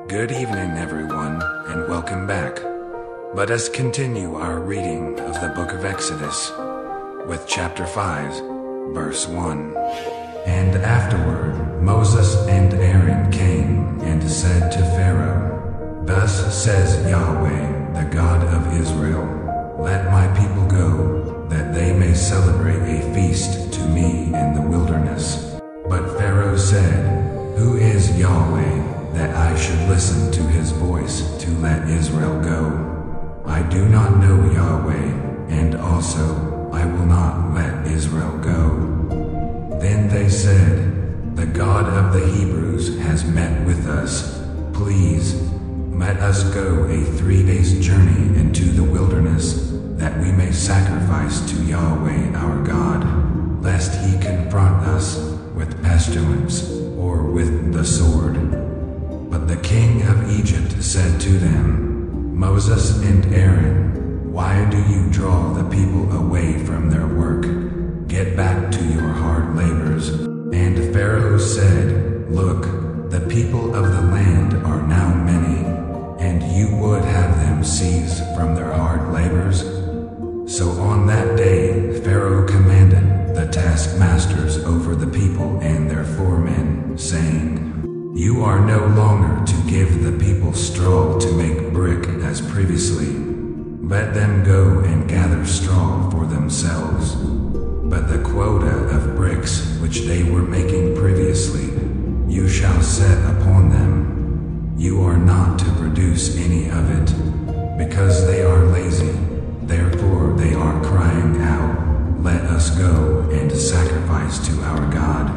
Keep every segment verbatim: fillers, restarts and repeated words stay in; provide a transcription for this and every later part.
Good evening, everyone, and welcome back. Let us continue our reading of the book of Exodus with chapter five, verse one. And afterward Moses and Aaron came and said to Pharaoh, Thus says Yahweh, the God of Israel, Let my people go, that they may celebrate a feast to me in the wilderness. But Pharaoh said, Who is Yahweh, that I should listen to his voice to let Israel go? I do not know Yahweh, and also I will not let Israel go. Then they said, The God of the Hebrews has met with us. Please, let us go a three days journey into the wilderness, that we may sacrifice to Yahweh our God, lest he confront us with pestilence or with the sword. But the king of Egypt said to them, Moses and Aaron, why do you draw the people away from their work? Get back to your hard labors. And Pharaoh said, Look, the people of the land are now many, and you would have them cease from their hard labors? So on that day Pharaoh commanded the taskmasters over the people and their foremen, saying, You are no longer to give the people straw to make brick as previously. Let them go and gather straw for themselves. But the quota of bricks which they were making previously, you shall set upon them. You are not to produce any of it, because they are lazy. Therefore they are crying out, Let us go and sacrifice to our God.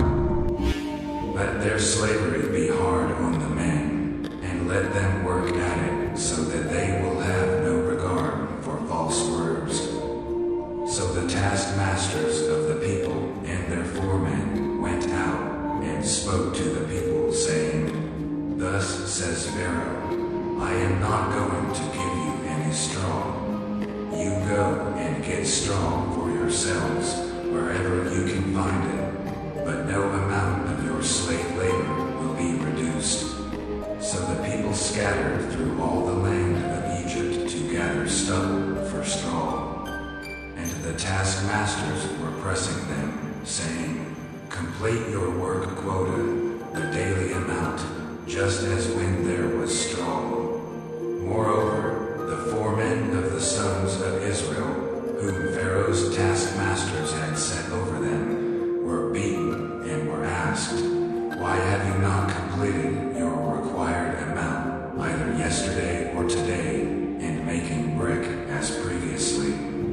Let their slavery be hard on the men, and let them work at it, so that they will have no regard for false words. So the taskmasters of the people and their foremen went out and spoke to the people, saying, Thus says Pharaoh, I am not going to give you any straw. You go and get straw for yourselves wherever you can find it, but no amount of your slave labor will be reduced. So the people scattered through all the land of Egypt to gather stubble for straw. And the taskmasters were pressing them, saying, Complete your work quota, the daily amount, just as when there was straw. Moreover, the foremen of the sons of Israel, whom Pharaoh's taskmasters had set over them, were beaten and were asked, Why have you not completed your required amount, either yesterday or today, in making brick as previously?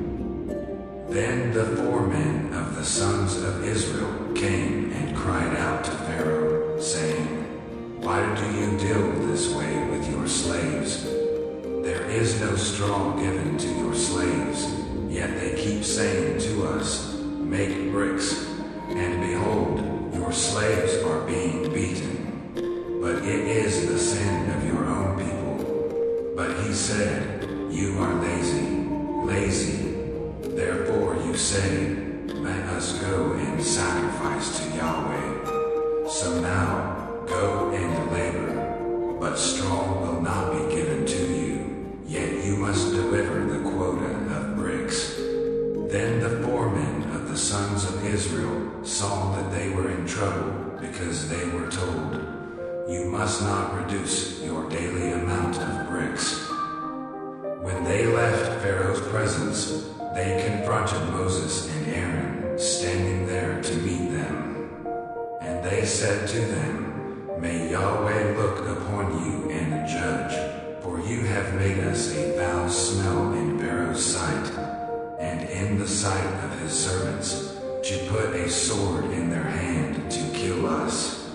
Then the foremen of the sons of Israel came and cried out to Pharaoh, saying, Why do you deal this way with your slaves? There is no straw given to your slaves, yet they keep saying to us, Make bricks, and behold, your slaves are being beaten. But it is the sin of your own people. But he said, You are lazy, lazy. Therefore you say, Let us go and sacrifice to Yahweh. So now go and labor, but straw will not be given to you, yet you must deliver the quota of bricks. Then the foremen of the sons of Israel saw that they were in trouble, because they were told, You must not reduce your daily amount of bricks. When they left Pharaoh's presence, they confronted Moses and Aaron, standing there to meet them. And they said to them, May Yahweh look upon you and judge, for you have made us a foul smell in Pharaoh's sight, and in the sight of his servants, to put a sword in their hand to kill us.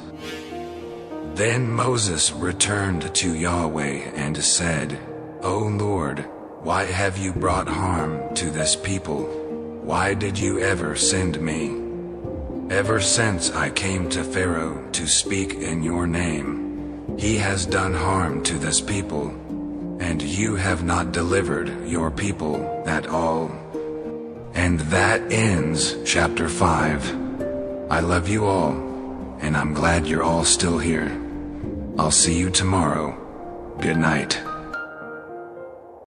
Then Moses returned to Yahweh and said, O Lord, why have you brought harm to this people? Why did you ever send me? Ever since I came to Pharaoh to speak in your name, he has done harm to this people, and you have not delivered your people at all. And that ends chapter five. I love you all, and I'm glad you're all still here. I'll see you tomorrow. Good night.